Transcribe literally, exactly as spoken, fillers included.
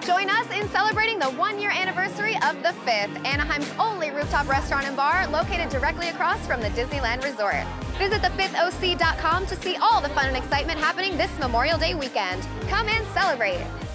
Join us in celebrating the one-year anniversary of The Fifth, Anaheim's only rooftop restaurant and bar located directly across from the Disneyland Resort. Visit the fifth O C dot com to see all the fun and excitement happening this Memorial Day weekend. Come and celebrate.